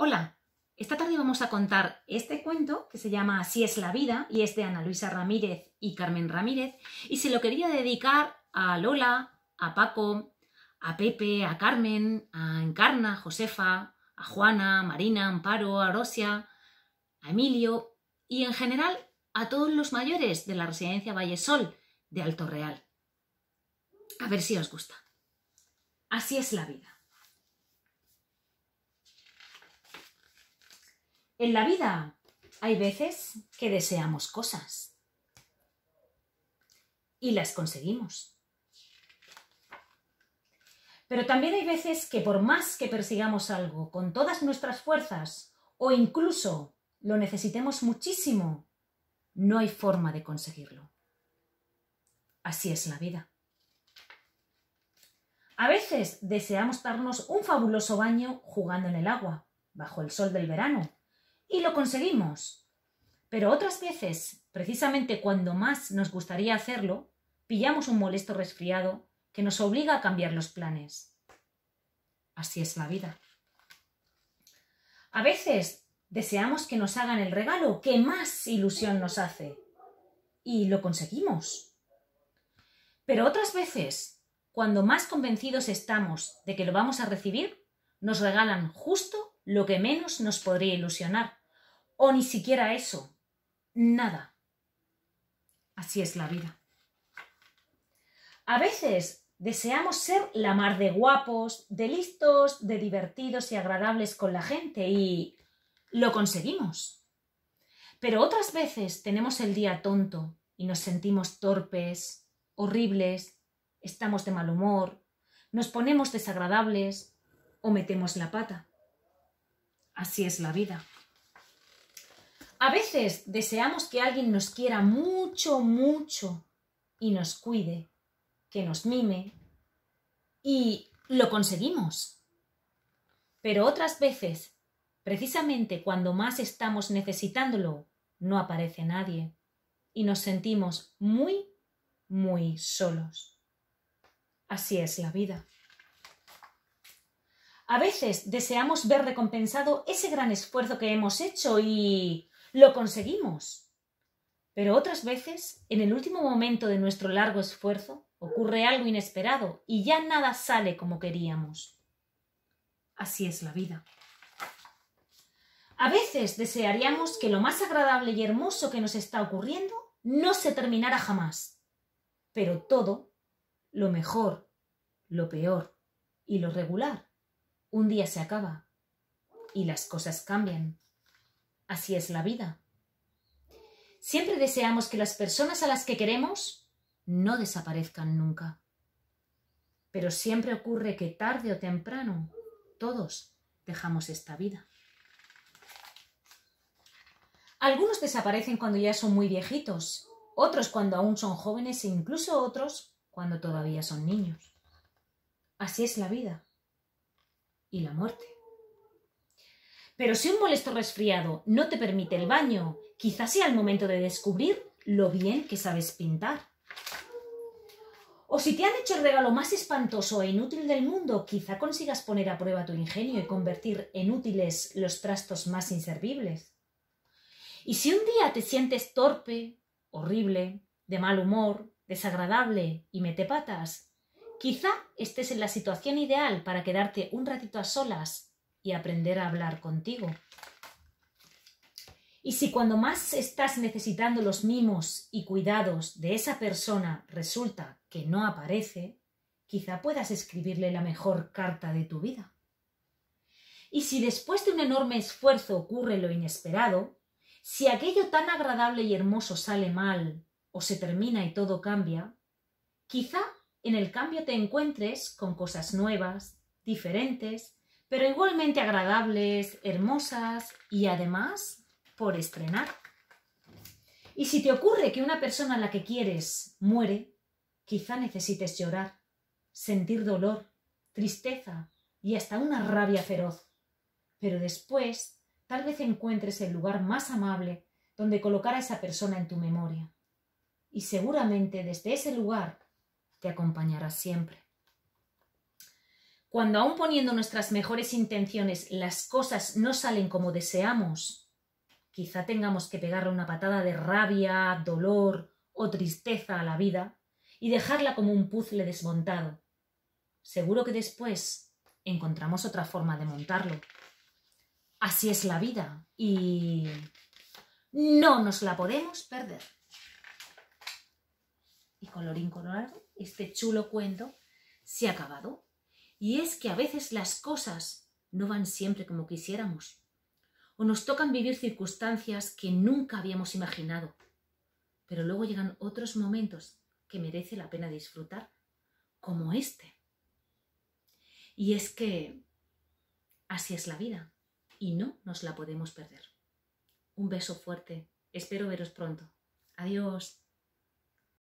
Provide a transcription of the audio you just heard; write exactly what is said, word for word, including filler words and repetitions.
Hola, esta tarde vamos a contar este cuento que se llama Así es la vida y es de Ana Luisa Ramírez y Carmen Ramírez y se lo quería dedicar a Lola, a Paco, a Pepe, a Carmen, a Encarna, a Josefa, a Juana, a Marina, a Amparo, a Rosia, a Emilio y en general a todos los mayores de la residencia Vallesol de Alto Real. A ver si os gusta. Así es la vida. En la vida hay veces que deseamos cosas y las conseguimos. Pero también hay veces que por más que persigamos algo con todas nuestras fuerzas o incluso lo necesitemos muchísimo, no hay forma de conseguirlo. Así es la vida. A veces deseamos darnos un fabuloso baño jugando en el agua, bajo el sol del verano, y lo conseguimos. Pero otras veces, precisamente cuando más nos gustaría hacerlo, pillamos un molesto resfriado que nos obliga a cambiar los planes. Así es la vida. A veces deseamos que nos hagan el regalo que más ilusión nos hace, y lo conseguimos. Pero otras veces, cuando más convencidos estamos de que lo vamos a recibir, nos regalan justo lo que menos nos podría ilusionar. O ni siquiera eso. Nada. Así es la vida. A veces deseamos ser la mar de guapos, de listos, de divertidos y agradables con la gente y lo conseguimos. Pero otras veces tenemos el día tonto y nos sentimos torpes, horribles, estamos de mal humor, nos ponemos desagradables o metemos la pata. Así es la vida. A veces deseamos que alguien nos quiera mucho, mucho y nos cuide, que nos mime y lo conseguimos. Pero otras veces, precisamente cuando más estamos necesitándolo, no aparece nadie y nos sentimos muy, muy solos. Así es la vida. A veces deseamos ver recompensado ese gran esfuerzo que hemos hecho y lo conseguimos. Pero otras veces, en el último momento de nuestro largo esfuerzo, ocurre algo inesperado y ya nada sale como queríamos. Así es la vida. A veces desearíamos que lo más agradable y hermoso que nos está ocurriendo no se terminara jamás. Pero todo, lo mejor, lo peor y lo regular, un día se acaba y las cosas cambian. Así es la vida. Siempre deseamos que las personas a las que queremos no desaparezcan nunca. Pero siempre ocurre que tarde o temprano todos dejamos esta vida. Algunos desaparecen cuando ya son muy viejitos, otros cuando aún son jóvenes e incluso otros cuando todavía son niños. Así es la vida y la muerte. Pero si un molesto resfriado no te permite el baño, quizás sea el momento de descubrir lo bien que sabes pintar. O si te han hecho el regalo más espantoso e inútil del mundo, quizá consigas poner a prueba tu ingenio y convertir en útiles los trastos más inservibles. Y si un día te sientes torpe, horrible, de mal humor, desagradable y metepatas, quizá estés en la situación ideal para quedarte un ratito a solas y aprender a hablar contigo. Y si cuando más estás necesitando los mimos y cuidados de esa persona resulta que no aparece, quizá puedas escribirle la mejor carta de tu vida. Y si después de un enorme esfuerzo ocurre lo inesperado, si aquello tan agradable y hermoso sale mal o se termina y todo cambia, quizá en el cambio te encuentres con cosas nuevas, diferentes, pero igualmente agradables, hermosas y además por estrenar. Y si te ocurre que una persona a la que quieres muere, quizá necesites llorar, sentir dolor, tristeza y hasta una rabia feroz. Pero después tal vez encuentres el lugar más amable donde colocar a esa persona en tu memoria. Y seguramente desde ese lugar te acompañará siempre. Cuando aún poniendo nuestras mejores intenciones las cosas no salen como deseamos, quizá tengamos que pegarle una patada de rabia, dolor o tristeza a la vida y dejarla como un puzzle desmontado. Seguro que después encontramos otra forma de montarlo. Así es la vida y no nos la podemos perder. Y colorín colorado, este chulo cuento se ha acabado. Y es que a veces las cosas no van siempre como quisiéramos. O nos tocan vivir circunstancias que nunca habíamos imaginado. Pero luego llegan otros momentos que merece la pena disfrutar, como este. Y es que así es la vida y no nos la podemos perder. Un beso fuerte. Espero veros pronto. Adiós.